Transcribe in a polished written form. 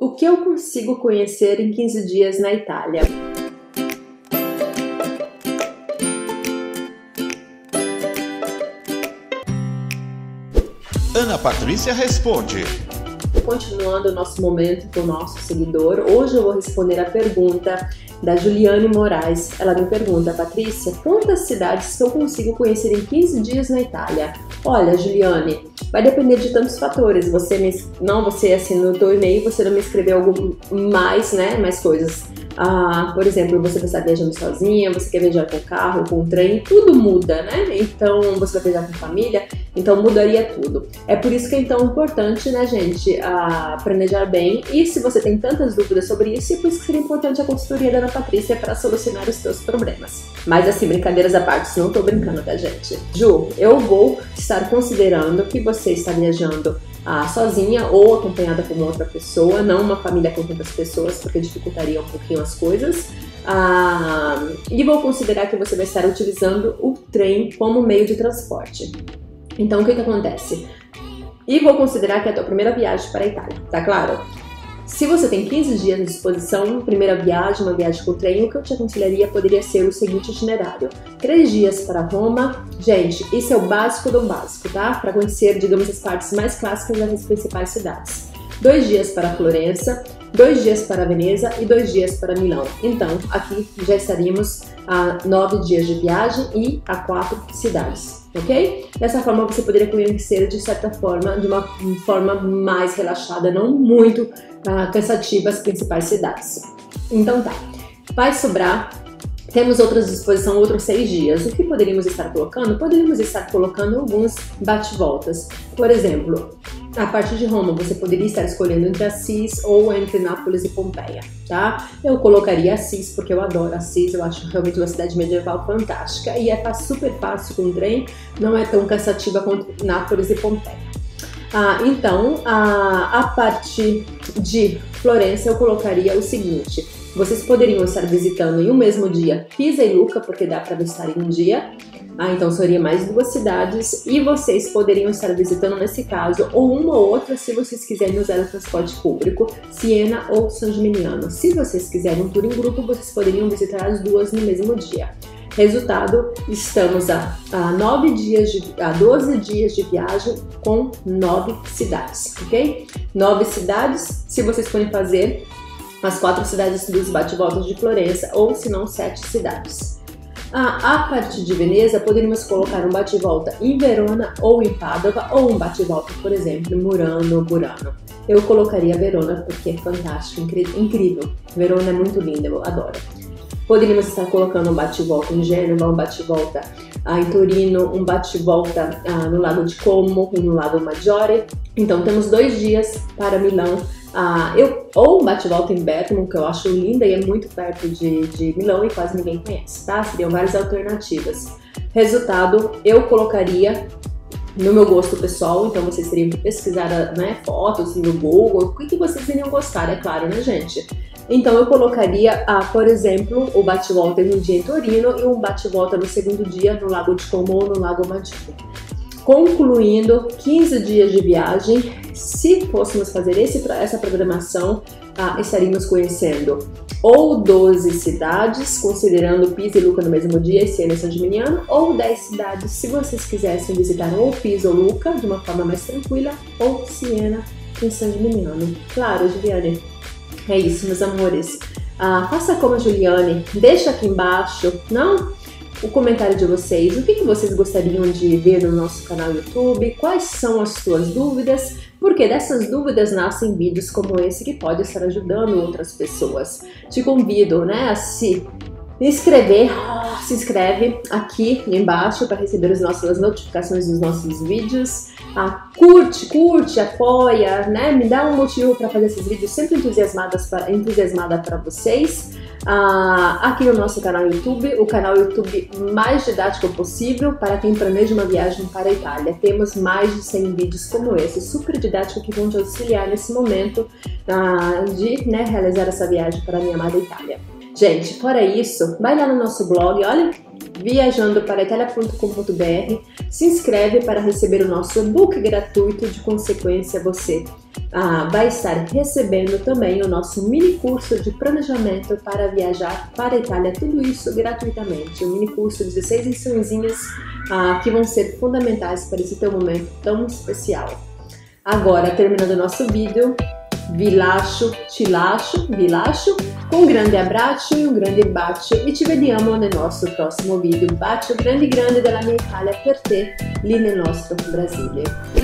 O que eu consigo conhecer em 15 dias na Itália? Ana Patrícia responde. Continuando o nosso momento com o nosso seguidor, hoje eu vou responder a pergunta da Juliane Moraes. Ela me pergunta: Patrícia, quantas cidades que eu consigo conhecer em 15 dias na Itália? Olha, Juliane, vai depender de tantos fatores. Assim, no teu e-mail você não me escreveu mais coisas. Por exemplo, você vai estar viajando sozinha, você quer viajar com carro, com trem, tudo muda, né? Então, você vai viajar com família, então mudaria tudo. É por isso que é então importante, né, gente, planejar bem. E se você tem tantas dúvidas sobre isso, é por isso que seria importante a consultoria da Ana Patrícia para solucionar os seus problemas. Mas assim, brincadeiras à parte, não tô brincando, tá, gente? Ju, eu vou estar considerando que você está viajando sozinha ou acompanhada com uma outra pessoa, não uma família com tantas pessoas, porque dificultaria um pouquinho as coisas. E vou considerar que você vai estar utilizando o trem como meio de transporte. Então, o que acontece? E vou considerar que é a tua primeira viagem para a Itália, tá claro? Se você tem 15 dias à disposição, primeira viagem, uma viagem com trem, o que eu te aconselharia poderia ser o seguinte itinerário: 3 dias para Roma. Gente, isso é o básico do básico, tá? Para conhecer, digamos, as partes mais clássicas das principais cidades. 2 dias para Florença, 2 dias para Veneza e 2 dias para Milão. Então, aqui já estaríamos a 9 dias de viagem e a 4 cidades, ok? Dessa forma você poderia conhecer de certa forma, de uma forma mais relaxada, não muito cansativa, as principais cidades. Então tá, vai sobrar. Temos outras disposição, outros 6 dias. O que poderíamos estar colocando? Poderíamos estar colocando alguns bate-voltas. Por exemplo, a partir de Roma, você poderia estar escolhendo entre Assis ou entre Nápoles e Pompeia, tá? Eu colocaria Assis porque eu adoro Assis, eu acho realmente uma cidade medieval fantástica e é super fácil com o trem, não é tão cansativa quanto Nápoles e Pompeia. Então, a partir de Florença, eu colocaria o seguinte: vocês poderiam estar visitando em um mesmo dia Pisa e Lucca, porque dá para visitar em um dia. Então seria mais 2 cidades, e vocês poderiam estar visitando, nesse caso, ou uma ou outra, se vocês quiserem usar o transporte público, Siena ou San Gimignano. Se vocês quiserem um tour em grupo, vocês poderiam visitar as 2 no mesmo dia. Resultado, estamos a 12 dias de viagem com 9 cidades, ok? 9 cidades, se vocês forem fazer as 4 cidades dos bate-voltas de Florença, ou se não 7 cidades. A partir de Veneza, poderíamos colocar um bate-volta em Verona ou em Padova, ou um bate-volta, por exemplo, em Murano. Eu colocaria Verona porque é fantástico, incrível. Verona é muito linda, eu adoro. Poderíamos estar colocando um bate-volta em Gênova, um bate-volta em Torino, um bate-volta no Lago de Como e no Lago Maggiore. Então temos 2 dias para Milão, ou um bate-volta em Bergamo, que eu acho linda e é muito perto de Milão e quase ninguém conhece, tá? Seriam várias alternativas. Resultado, eu colocaria no meu gosto pessoal, então vocês teriam que pesquisar, né, fotos no Google, o que vocês iriam gostar, é claro, né, gente? Então eu colocaria, por exemplo, o bate-volta em um dia em Torino e um bate-volta no segundo dia no Lago de Como ou no Lago Maggiore. Concluindo 15 dias de viagem, se fôssemos fazer essa programação, estaríamos conhecendo ou 12 cidades, considerando Pisa e Lucca no mesmo dia e Siena e San Gimignano, ou 10 cidades, se vocês quisessem visitar ou Pisa ou Lucca de uma forma mais tranquila, ou Siena e San Gimignano. Claro, Juliane. É isso, meus amores. Faça como a Juliane, deixa aqui embaixo, o comentário de vocês, o que vocês gostariam de ver no nosso canal YouTube, quais são as suas dúvidas, porque dessas dúvidas nascem vídeos como esse que pode estar ajudando outras pessoas. Te convido, né, a se inscrever, se inscreve aqui embaixo para receber as notificações dos nossos vídeos. Curte, apoia, né? Me dá um motivo para fazer esses vídeos sempre entusiasmada para vocês. Aqui no nosso canal YouTube, o canal YouTube mais didático possível para quem planeja uma viagem para a Itália. Temos mais de 100 vídeos como esse, super didático, que vão te auxiliar nesse momento de, né, realizar essa viagem para a minha amada Itália. Gente, fora isso, vai lá no nosso blog, olha, viajandoparaitália.com.br, se inscreve para receber o nosso e-book gratuito. De consequência, você vai estar recebendo também o nosso mini curso de planejamento para viajar para a Itália, tudo isso gratuitamente. Um mini curso de 16 liçõezinhas que vão ser fundamentais para esse teu momento tão especial. Agora, terminando o nosso vídeo, vi lascio com um grande abbraccio e um grande bacio e ci vediamo nel nostro prossimo video. Un bacio grande della mia Italia per te lì nel nostro Brasile.